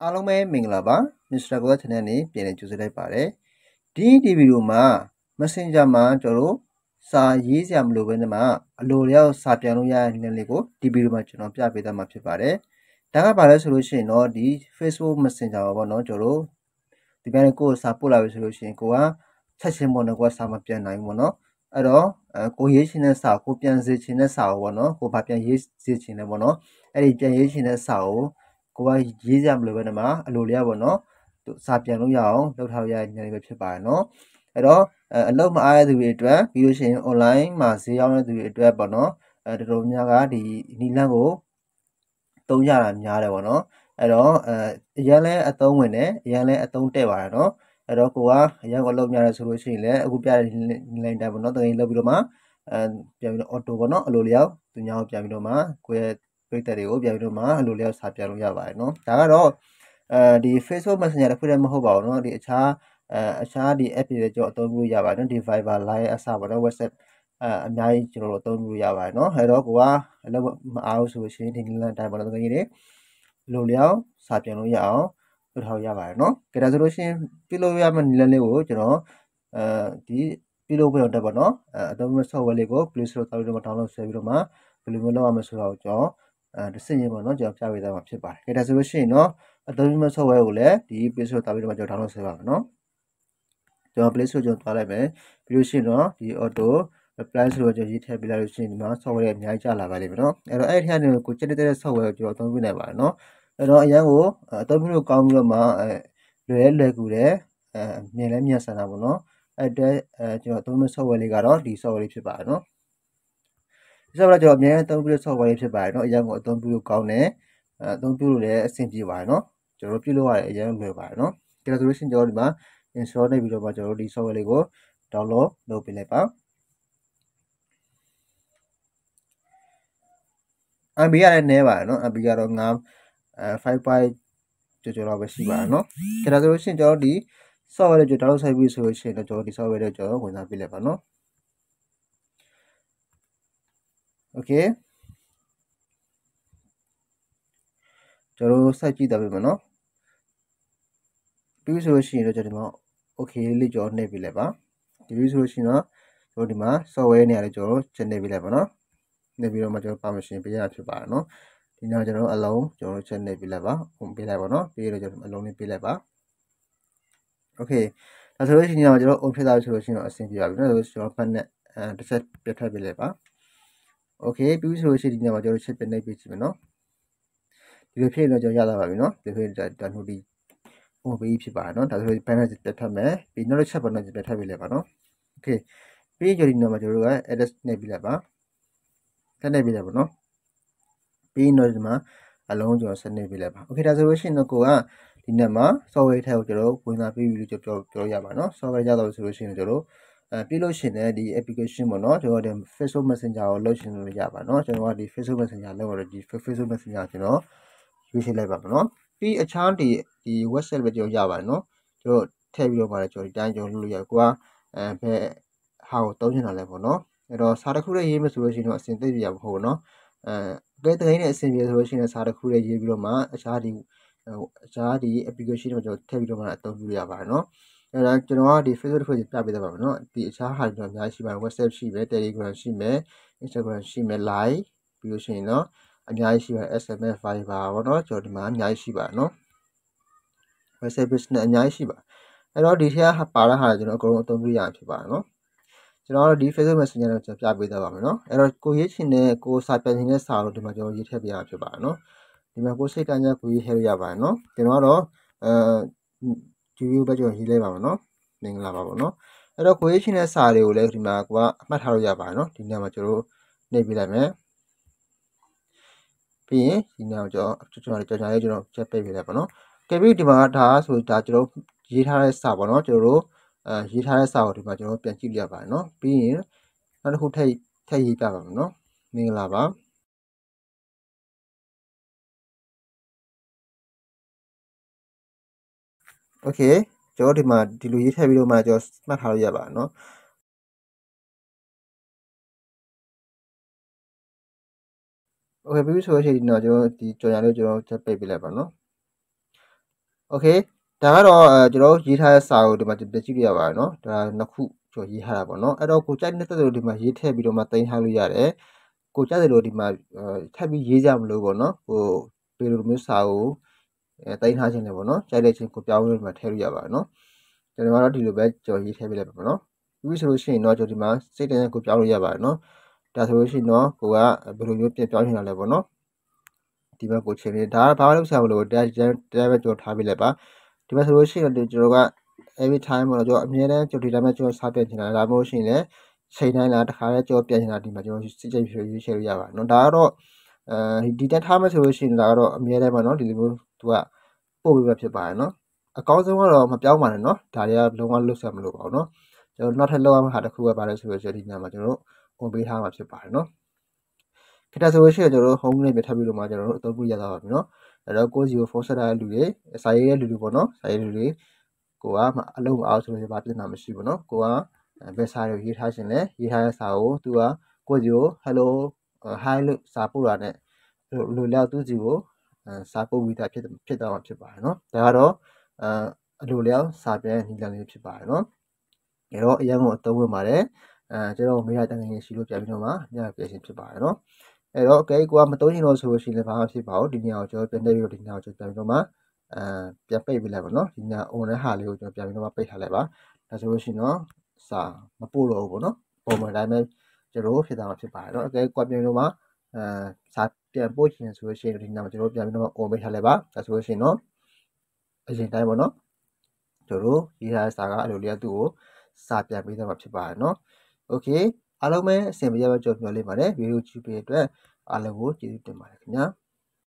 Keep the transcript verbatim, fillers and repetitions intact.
အားလုံးပဲမင်္ဂလာပါ Mister Go Channel နဲ့ပြန်လည်ကြိုဆိုလိုက်ပါတယ်ဒီဒီဗီဒီယိုမှာ Messenger မှာကျွန်တော်တို့စာရေးစရာမလိုဘဲနဲ့မှအလိုလျောက်စာပြန်လို့ရတဲ့နည်းလေးကိုဒီဗီဒီယိုမှာကျွန်တော်ပြပေးသွားမှာဖြစ်ပါတယ်ဒါကဘာလဲဆိုလို့ရှိရင်တော့ဒီ Facebook Messenger ပါပေါ့နော်ကျွန်တော်တို့ဒီပိုင်းကိုစာပို့လာပြီဆိုလို့ရှိရင်ကိုကချက်ချင်းပေါ့နော်ကိုကစာမပြန်နိုင်ဘူးပေါ့နော်အဲ့တော့ကိုရေးချင်တဲ့စာကိုပြန်စေချင်တဲ့စာကိုပေါ့နော်ကိုဘာပြန်ရေးစေချင်လဲပေါ့နော်အဲ့ဒီပြန်ရေးချင်တဲ့စာကိုကိုကရေးစရာမလိုဘဲနဲ့မှအလိုလျောက်ပေါ့နော်စာပြန်လို့ရအောင်လုပ်ထားရတဲ့ညနေပဲဖြစ်ပါတယ်နော်အဲ့တော့အလုပ်မအားရတဲ့သူတွေအတွက်ပြီးလို့ရှိရင် online မှာဈေးရောက်တဲ့သူတွေအတွက်ပေါ့နော်အဲတော်တော်များကဒီနီလန်းကိုသုံးရတာများတယ်ပေါ့နော်အဲ့တော့အဲအရင်လဲအသုံးဝင်တယ်အရင်လဲအသုံးတဲ့ပါတယ်နော်အဲ့တော့ကိုကအရင်ကအလုပ်များတယ်ဆိုလို့ရှိရင်လည်းအခုပြတဲ့ line တိုင်းပေါ့နော်တကယ်လုပ်ပြီးတော့မှအဲပြန်ပြီးတော့ auto ပေါ့နော်အလိုလျောက်သူများကိုပြန်ပြီးတော့မှကိုယ့်ရဲ့ပြည့်တဲ့တွေကိုပြန်ပြီးတော့မှအလိုလျောက်စာပြန်လို့ရပါတယ်နော်ဒါကတော့အဲဒီ Facebook Messenger တစ်ခုတည်းမဟုတ်ပါဘူးเนาะဒီအခြားအဲအခြားဒီ app တွေကြောင့်အသုံးပြုလို့ရပါတယ်เนาะဒီ Viber Line အစပါတော့ WhatsApp အဲအများကြီးကျွန်တော်တို့အသုံးပြုလို့ရပါတယ်เนาะအဲ့တော့ကိုကအလုပ်မအားဘူးဆိုလို့ရှိရင်ဒီနည်းလမ်းတိုင်းပေါ့နော်တကယ်ကြီးတွေလိုလျောက်စာပြန်လို့ရအောင်လုပ်ထားရပါတယ်เนาะကြဒါဆိုလို့ရှိရင်ပြုလုပ်ရမယ့်နည်းလမ်းလေးကိုကျွန်တော်အဲဒီပြုလုပ်ဖို့တော့ပေါ့နော်အဲအသုံးပြု software လေးကို Play Store တောက်ပြီးတော့ download ဆွဲပြီးတော့မှဘယ်လိုမျိုးလုပ်ရမလဲဆိုတော့ကျွန်တော်အဲတစ်စင်ရင်ပေါ့နော်ကျွန်တော်ပြပေးသွားမှာဖြစ်ပါတယ်ကြဒါဆိုလို့ရှိရင်เนาะအသုံးပြုမဲ့ software ကိုလည်းဒီ Play Store တောက်ပြီးတော့ကျွန်တော် download ဆွဲပါမယ်เนาะကျွန်တော် Play Store ကျွန်တော်သွားလိုက်မယ်ပြီးလို့ရှိရင်တော့ဒီ auto reply ဆိုတော့ကျွန်တော်ရေးထည့်ပေးလိုက်လို့ရှိရင်ဒီမှာ software တွေအများကြီးကြာလာပါလိမ့်မယ်เนาะအဲ့တော့အဲ့ဒီထဲကနေကိုချက်တဲ့ software ကိုကျွန်တော်အသုံးပြုနိုင်ပါတယ်เนาะအဲ့တော့အရင်ကိုအသုံးပြုလို့ကောင်းပြီးတော့မှအဲလွယ်လွယ်ကူတယ်အဲမြင်လဲမြင်ဆန်တာပေါ့เนาะအဲ့အတွက်အဲကျွန်တော်အသုံးပြု software လေးကတော့ဒီ software လေးဖြစ်ပါတယ်เนาะဒီ software ကျွန်တော်အများကြီးအသုံးပြုတဲ့ software လေးဖြစ်ပါတယ်เนาะအရင်ကိုအသုံးပြုလို့ကောင်းတယ်အသုံးပြုလို့လည်းအဆင်ပြေပါတယ်เนาะကျွန်တော်ပြုလို့ရတယ်အရင်လွယ်ပါတယ်เนาะဒါဆိုလို့ရှိရင်ကျွန်တော်ဒီမှာ install လုပ်ပြီးတော့မှကျွန်တော်တို့ဒီ software လေးကို download လုပ်ပေးလိုက်ပါ M B ရတယ်နည်းပါတယ်เนาะ M B ကတော့ငါအဲ5 byte ကျော်ကျော်တော့ပဲရှိပါတယ်เนาะဒါဆိုလို့ရှိရင်ကျွန်တော်ဒီ software လေးကျွန်တော် download ဆိုင်ပြီးဆိုလို့ရှိရင်တော့ကျွန်တော်ဒီ software လေးကျွန်တော်ဝင်စားပေးလိုက်ပါเนาะ okay ကျွန်တော် site ကြည့်တာပဲမယ်เนาะပြီးဆိုလို့ရှိရင်တော့ကျွန်တော်ဒီမှာ okay လေးကျွန်တော်နှိပ်ပေးလိုက်ပါဒီပြီးဆိုလို့ရှိရင်တော့ကျွန်တော်ဒီမှာ software နေရာလေးကျွန်တော်ချက်နှိပ်ပေးလိုက်ပါเนาะနှိပ်ပြီးတော့မှကျွန်တော် permission ပေးရတာဖြစ်ပါတယ်เนาะဒီနောက်ကျွန်တော်အလုံးကျွန်တော်ချက်နှိပ်ပေးလိုက်ပါပုံပေးလိုက်ပါเนาะပြီးတော့ကျွန်တော်အလုံးလေးပေးလိုက်ပါ okay ဒါဆိုလို့ရှိရင်ကျွန်တော် on ဖြစ်သွားပြီဆိုလို့ရှိရင်တော့အဆင်ပြေပါပြီเนาะဒါဆိုကျွန်တော်ဖတ်နဲ့အဲတစ်ချက်ပြတ်ထွက်ပေးလိုက်ပါ okay ပြီးဆိုလို့ရှိရင်ဒီညမှာကျွန်တော်ချက်ပြနှိပ်ပေးကြည့်မယ်เนาะဒီလိုဖြစ်ရင်တော့ကျွန်တော်ရတာပါပြီเนาะဒီလိုဖြစ်ဒါနိုဒီဟိုပေးဖြစ်ပါတယ်เนาะဒါဆိုရင် panel ပြတ်ထွက်မယ်ပြီးနောက်တစ်ချက်ပေါ်တော့ပြတ်ထွက်ပေးလိုက်ပါเนาะ okay ပြီးကြဒီနောက်မှာကျွန်တော်တို့က edit နှိပ်ပေးလိုက်ပါထပ်နှိပ်ပေးလိုက်ပါเนาะပြီးတော့ဒီမှာအလုံးကျွန်တော်ဆက်နှိပ်ပေးလိုက်ပါ okay ဒါဆိုလို့ရှိရင်တော့ကိုကဒီနေ့မှာ software ထဲကိုကျွန်တော်ဝင်လာပြီးပြီလို့ကျွန်တော်ပြောရပါเนาะ software ရတော့ဆိုလို့ရှိရင်ကျွန်တော်အဲပြီးလို့ရှိရင်လည်းဒီ application ပေါ့เนาะကျွန်တော်ဒီ Facebook Messenger ကိုလုပ်ရှင်လို့ရပါเนาะကျွန်တော်ကဒီ Facebook Messenger လောက်တော့ဒီ Facebook Messenger ကျွန်တော်ရွေးချယ်လိုက်ပါမယ်เนาะပြီးအခြားဒီဒီ WhatsApp ပဲကျွန်တော်ရပါတယ်เนาะကျွန်တော်ထည့်ပြီးတော့ပါတယ်ကျွန်တော်ဒီတိုင်းကျွန်တော်လုပ်လို့ရကိုကအဲဘယ်ဟာကိုသုံးချင်တာလဲပေါ့เนาะအဲ့တော့စာတစ်ခုလေးရေးမယ်ဆိုလို့ရှိရင်တော့အဆင်သိပြရမှာမဟုတ်ဘူးเนาะအဲတကယ်တကယ်နဲ့အဆင်ပြေဆိုလို့ရှိရင်စာတစ်ခုလေးရေးပြီးတော့မှအခြားဒီအခြားဒီ application တွေကျွန်တော်ထည့်ပြီးတော့မှအသုံးပြုရပါတယ်เนาะအဲ့ဒါကျွန်တော်ကဒီ Facebook တစ်ခုပြပေးသွားပါမယ်เนาะဒီအခြားဟာတွေတော့အများကြီးရှိပါတယ် WhatsApp ရှိမယ် Telegram ရှိမယ် Instagram ရှိမယ် Line ပြီးလို့ရှိရင်เนาะအများကြီးရှိပါတယ် S M S Viber ပေါ့เนาะကျွန်တော်ဒီမှာအများကြီးရှိပါတယ်เนาะ WhatsApp business အများကြီးရှိပါတယ်အဲ့တော့ဒီထဲကပါတဲ့ဟာကျွန်တော်အကုန်လုံးအသုံးပြုရမှာဖြစ်ပါတယ်เนาะကျွန်တော်တို့ဒီ Facebook Messenger ကိုကျွန်တော်ပြပေးသွားပါမယ်เนาะအဲ့တော့ကိုရေးချင်တဲ့ကိုစာပြန်ချင်တဲ့စာကိုဒီမှာကျွန်တော်ရေးထည့်ပေးရမှာဖြစ်ပါတယ်เนาะဒီမှာကိုစိတ်ကမ်းချက်ကိုရေးထည့်လို့ရပါတယ်เนาะကျွန်တော်ကတော့အဲဒီဗီဒီယိုပဲကျွန်တော်ရေးလိုက်ပါမယ်เนาะမင်္ဂလာပါပေါ့เนาะအဲ့တော့ကိုရေးချင်တဲ့စာတွေကိုလည်းဒီမှာကိုကအမှတ်ထားလို့ရပါတယ်เนาะဒီနေ့မှာကျွန်တော်တို့နှိပ်ပေးလိုက်မယ်ပြီးရင်ဒီနေ့ကျွန်တော်ကျွန်တော်ကြော်ညာလေးကျွန်တော်ချက်ပိတ်ပေးလိုက်ပါเนาะကဲပြီးဒီမှာဒါဆိုဒါကျွန်တော်ရေးထားတဲ့စာပေါ့เนาะကျွန်တော်တို့အဲရေးထားတဲ့စာကိုဒီမှာကျွန်တော်ပြန်ကြည့်ရပါတယ်เนาะပြီးရင်နောက်တစ်ခုထပ်ထပ်ရေးပြပါမယ်เนาะမင်္ဂလာပါโอเคကျွန်တော်ဒီမှာဒီလိုရေးထည့်ပြီးတော့မှကျွန်တော်မှတ်ထားလို့ရပါတယ်เนาะโอเคပြီးဆိုလို့ရှိရင်တော့ကျွန်တော်ဒီကြော်ညာလေးကျွန်တော်ချက်ပိတ်ပေးလိုက်ပါเนาะโอเคဒါကတော့အဲကျွန်တော်ရေးထားတဲ့စာကိုဒီမှာပြကြည့်ပြရပါတယ်နော်ဒါနှစ်ခုကျွန်တော်ရေးထားတာပေါ့နော်အဲ့တော့ကိုကြိုက်နေတဲ့သူဒီမှာရေးထည့်ပြီးတော့မှတင်ထားလို့ရတယ်ကိုကြိုက်တဲ့လူဒီမှာထပ်ပြီးရေးကြမလို့ပေါ့နော်ကိုဒီလိုမျိုးစာကိုအဲတင်ထားခြင်းလည်းပေါ့နော်ကြိုက်တဲ့ချင်းကိုပြောင်းလို့ဒီမှာထည့်လို့ရပါတယ်နော်ကျွန်တော်ကတော့ဒီလိုပဲကျွန်တော်ရေးထည့်ပေးလိုက်ပါမယ်နော်ပြီးဆိုလို့ရှိရင်တော့ကျွန်တော်ဒီမှာစိတ်တန်းကိုပြောင်းလို့ရပါတယ်နော်ဒါဆိုလို့ရှိရင်တော့ကိုကဘယ်လိုမျိုးပြန်ပြောင်းနေတာလဲပေါ့နော်ဒီဘက်ကိုချိန်နေဒါဘာမှလုပ်ဆရာမလို့တရားတရားပဲကျွန်တော်ထားပေးလိုက်ပါဒီမှာဆိုလို့ရှိရင်ကျွန်တော်က every time ပေါ့နော်ကျွန်တော်အမြဲတမ်းကျွန်တော်ဒီတိုင်းမှာကျွန်တော်စားပြနေတာဒါမှမဟုတ်ရှင်လေချိန်တိုင်းလားတခါလဲကျွန်တော်ပြန်နေတာဒီမှာကျွန်တော်စစ်ကြိတ်ဖြေရွေးချယ်လို့ရပါတယ်နော်ဒါကတော့အဲဒီတက်ထားမှဆိုလို့ရှိရင်ဒါကတော့အမြဲတမ်းပေါ့နော်ဒီလိုမျိုးသူကပို့ပေးမှဖြစ်ပါတယ်နော်အကောင်းဆုံးကတော့မပြောင်းပါနဲ့နော်ဒါတွေကလုံးဝလွတ်ဆက်မလို့ပါဘူးနော်ကျွန်တော်နောက်ထပ်လောက်ရမှာဟာတစ်ခုကပါတယ်ဆိုလို့ရှိရင်ဒီညမှာကျွန်တော်တို့ဝင်ပေးထားမှာဖြစ်ပါတယ်နော်ခက်တာဆိုလို့ရှိရင်ကျွန်တော်တို့ home နဲ့ပြထပ်ပြီးလို့မှကျွန်တော်တို့အသုံးပြုရတာပါပြီနော်အဲ့တော့ကိုယ်စီကို force ထားတဲ့လူတွေစာရေးတဲ့လူတွေပေါ့နော်စာရေးလူတွေကိုကအလုံးမအောင်ဆိုရင်ဘာပြဿနာမရှိဘူးနော်ကိုကဘယ်စာတွေရေးထားခြင်းလဲရေးထားတဲ့စာကိုသူကကိုယ်စီကို hello hi လို့စာပို့တာနဲ့လူလောက်သူစီကိုစာပို့ပြီးသားဖြစ်ဖြစ်သွားမှာဖြစ်ပါတယ်နော်ဒါကတော့အလိုလျောက်စာပြန်နီလန်လေးဖြစ်ပါတယ်နော်အဲ့တော့အရင်ကအသုံးဝင်ပါတယ်အဲကျွန်တော်မေးရတဲ့ငွေရှိလို့ပြန်ပြီးတော့မှညပြရှင်ဖြစ်ပါတယ်နော်အဲ့တော့ okay ကိုကမသုံးချင်တော့ဆိုလို့ရှိရင်လည်းဘာမှဖြစ်ပါဘူးဒီညကိုကျွန်တော်ပြန်နေပြီးတော့ဒီညကိုကျွန်တော်ပြန်ပြီးတော့မှအဲပြန်ပိတ်ပေးလိုက်ပါနော်ဒီည on တဲ့ဟာလေးကိုကျွန်တော်ပြန်ပြီးတော့မှပိတ်ထားလိုက်ပါဒါဆိုလို့ရှိရင်တော့စာမပို့တော့ဘူးပေါ့နော်ပုံမှန်တိုင်းပဲကျွန်တော်ဖြစ်သွားမှာဖြစ်ပါတယ်နော် okay ကိုပြန်ပြီးတော့မှအဲစာပြန်ပို့ချင်ဆိုလို့ရှိရင်ဒီညမှာကျွန်တော်ပြန်ပြီးတော့မှ on ပိတ်ထားလိုက်ပါဒါဆိုလို့ရှိရင်တော့အရင်တိုင်းပေါ့နော်ကျွန်တော်ရေးထားတဲ့စာကအဲ့လိုလေးကသူ့ကိုစာပြန်ပေးသွားမှာဖြစ်ပါတယ်နော် okay အားလုံးပဲအဆင်ပြေကြပါကြော်မျှော်လင့်ပါတယ်ဗီဒီယိုကြည့်ပေးတဲ့အတွက်အားလုံးကိုကျေးဇူးတင်ပါတယ်ခင်ဗျာ